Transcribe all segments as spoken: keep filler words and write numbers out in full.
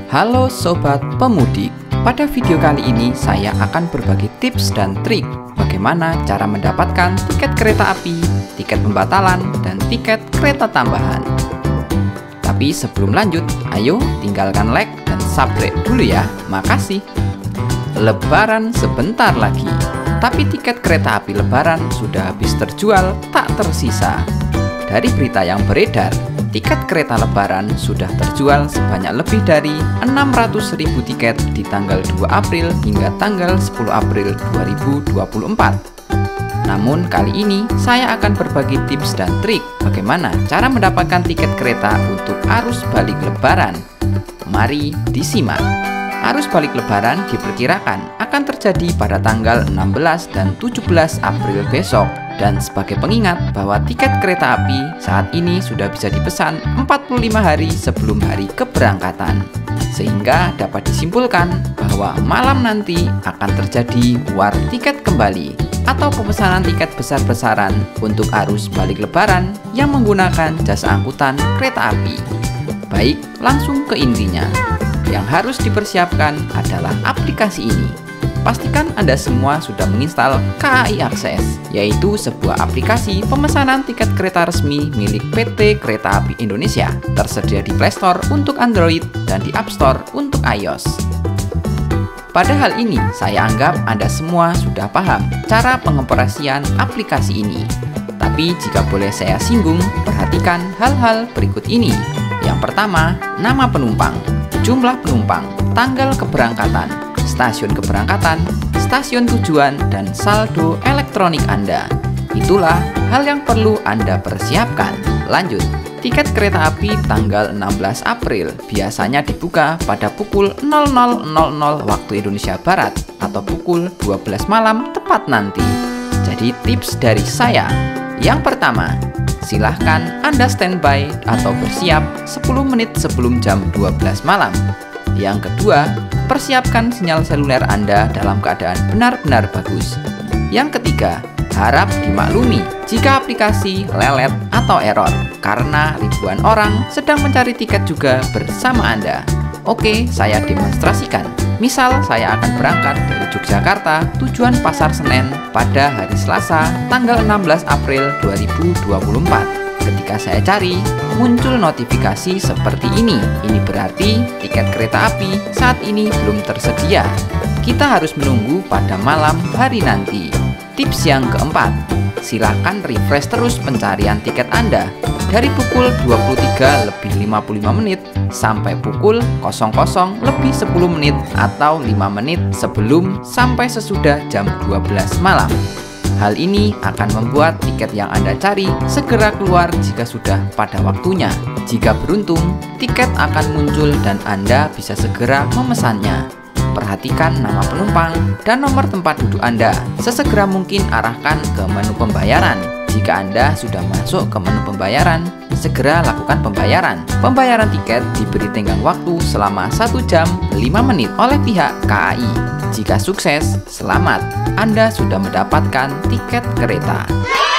Halo Sobat Pemudik, pada video kali ini saya akan berbagi tips dan trik bagaimana cara mendapatkan tiket kereta api, tiket pembatalan, dan tiket kereta tambahan. Tapi sebelum lanjut, ayo tinggalkan like dan subscribe dulu ya, makasih. Lebaran sebentar lagi, tapi tiket kereta api Lebaran sudah habis terjual, tak tersisa. Dari berita yang beredar, tiket kereta Lebaran sudah terjual sebanyak lebih dari enam ratus ribu tiket di tanggal dua April hingga tanggal sepuluh April dua ribu dua puluh empat. Namun kali ini saya akan berbagi tips dan trik bagaimana cara mendapatkan tiket kereta untuk arus balik Lebaran. Mari disimak. Arus balik Lebaran diperkirakan akan terjadi pada tanggal enam belas dan tujuh belas April besok. Dan sebagai pengingat bahwa tiket kereta api saat ini sudah bisa dipesan empat puluh lima hari sebelum hari keberangkatan. Sehingga dapat disimpulkan bahwa malam nanti akan terjadi war tiket kembali atau pemesanan tiket besar-besaran untuk arus balik Lebaran yang menggunakan jasa angkutan kereta api. Baik, langsung ke intinya. Yang harus dipersiapkan adalah aplikasi ini. Pastikan Anda semua sudah menginstal K A I Akses, yaitu sebuah aplikasi pemesanan tiket kereta resmi milik P T Kereta Api Indonesia, tersedia di Play Store untuk Android dan di App Store untuk iOS. Pada hal ini, saya anggap Anda semua sudah paham cara pengoperasian aplikasi ini. Tapi jika boleh saya singgung, perhatikan hal-hal berikut ini. Yang pertama, nama penumpang, jumlah penumpang, tanggal keberangkatan, stasiun keberangkatan, stasiun tujuan, dan saldo elektronik Anda. Itulah hal yang perlu Anda persiapkan. Lanjut, tiket kereta api tanggal enam belas April biasanya dibuka pada pukul nol nol nol nol waktu Indonesia Barat atau pukul dua belas malam tepat nanti. Jadi tips dari saya, yang pertama, silahkan Anda standby atau bersiap sepuluh menit sebelum jam dua belas malam. Yang kedua, persiapkan sinyal seluler Anda dalam keadaan benar-benar bagus. Yang ketiga, harap dimaklumi jika aplikasi lelet atau error karena ribuan orang sedang mencari tiket juga bersama Anda. Oke, saya demonstrasikan. Misal saya akan berangkat dari Yogyakarta tujuan Pasar Senen pada hari Selasa tanggal enam belas April dua ribu dua puluh empat. Ketika saya cari, muncul notifikasi seperti ini. Ini berarti tiket kereta api saat ini belum tersedia. Kita harus menunggu pada malam hari nanti. Tips yang keempat, silakan refresh terus pencarian tiket Anda dari pukul dua puluh tiga lebih lima puluh lima menit sampai pukul nol nol lebih sepuluh menit atau lima menit sebelum sampai sesudah jam dua belas malam. Hal ini akan membuat tiket yang Anda cari segera keluar jika sudah pada waktunya. Jika beruntung, tiket akan muncul dan Anda bisa segera memesannya. Perhatikan nama penumpang dan nomor tempat duduk Anda. Sesegera mungkin arahkan ke menu pembayaran. Jika Anda sudah masuk ke menu pembayaran, segera lakukan pembayaran. Pembayaran tiket diberi tenggang waktu selama satu jam lima menit oleh pihak K A I. Jika sukses, selamat, Anda sudah mendapatkan tiket kereta.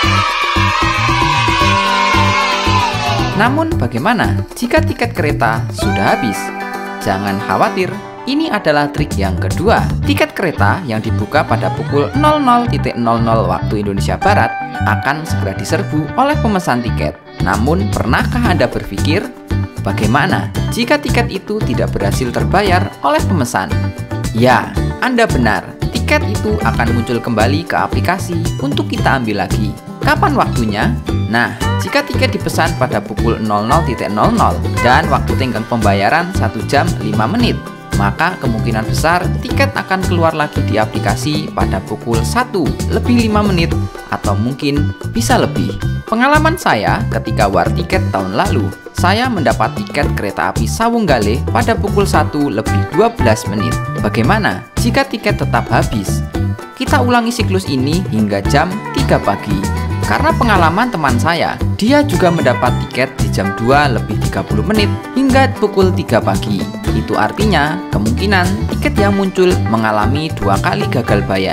Namun bagaimana jika tiket kereta sudah habis? Jangan khawatir, ini adalah trik yang kedua. Tiket kereta yang dibuka pada pukul nol nol nol nol waktu Indonesia Barat akan segera diserbu oleh pemesan tiket. Namun pernahkah Anda berpikir, bagaimana jika tiket itu tidak berhasil terbayar oleh pemesan? Ya, Anda benar, tiket itu akan muncul kembali ke aplikasi untuk kita ambil lagi. Kapan waktunya? Nah, jika tiket dipesan pada pukul nol nol nol nol dan waktu tenggang pembayaran satu jam lima menit, maka kemungkinan besar tiket akan keluar lagi di aplikasi pada pukul satu lebih lima menit atau mungkin bisa lebih. Pengalaman saya ketika war tiket tahun lalu, saya mendapat tiket kereta api Sawunggaleh pada pukul satu lebih dua belas menit. Bagaimana jika tiket tetap habis? Kita ulangi siklus ini hingga jam tiga pagi. Karena pengalaman teman saya, dia juga mendapat tiket di jam dua lebih tiga puluh menit hingga pukul tiga pagi. Itu artinya kemungkinan tiket yang muncul mengalami dua kali gagal bayar.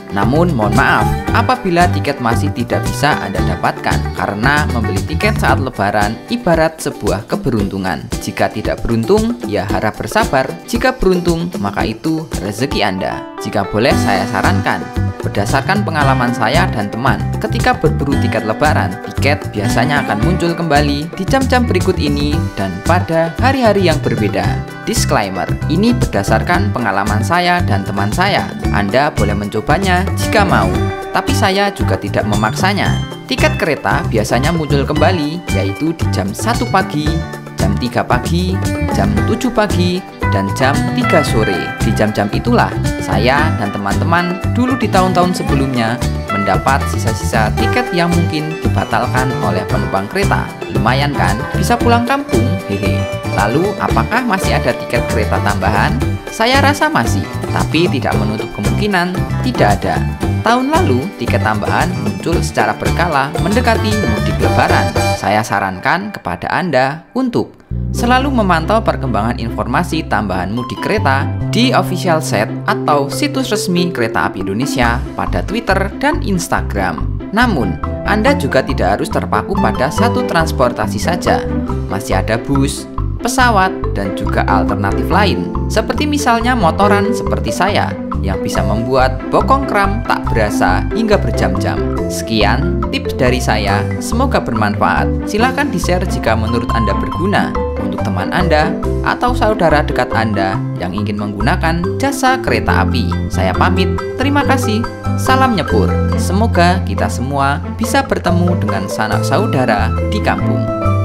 Namun mohon maaf, apabila tiket masih tidak bisa Anda dapatkan, karena membeli tiket saat lebaran ibarat sebuah keberuntungan. Jika tidak beruntung, ya harap bersabar. Jika beruntung, maka itu rezeki Anda. Jika boleh saya sarankan, berdasarkan pengalaman saya dan teman, ketika berburu tiket lebaran, tiket biasanya akan muncul kembali di jam-jam berikut ini dan pada hari-hari yang berbeda. Disclaimer, ini berdasarkan pengalaman saya dan teman saya. Anda boleh mencobanya jika mau, tapi saya juga tidak memaksanya. Tiket kereta biasanya muncul kembali, yaitu di jam satu pagi, jam tiga pagi, jam tujuh pagi, dan jam tiga sore. Di jam-jam itulah saya dan teman-teman dulu di tahun-tahun sebelumnya mendapat sisa-sisa tiket yang mungkin dibatalkan oleh penumpang kereta. Lumayan kan? Bisa pulang kampung? Hehe. Lalu apakah masih ada tiket kereta tambahan? Saya rasa masih, tapi tidak menutup kemungkinan tidak ada. Tahun lalu, tiket tambahan muncul secara berkala mendekati mudik lebaran. Saya sarankan kepada Anda untuk selalu memantau perkembangan informasi tambahan mudik kereta di official site atau situs resmi Kereta Api Indonesia pada Twitter dan Instagram. Namun, Anda juga tidak harus terpaku pada satu transportasi saja. Masih ada bus, pesawat, dan juga alternatif lain, seperti misalnya motoran seperti saya yang bisa membuat bokong kram tak berasa hingga berjam-jam. Sekian tips dari saya, semoga bermanfaat. Silahkan di-share jika menurut Anda berguna untuk teman Anda atau saudara dekat Anda yang ingin menggunakan jasa kereta api. Saya pamit, terima kasih, salam nyebur. Semoga kita semua bisa bertemu dengan sanak saudara di kampung.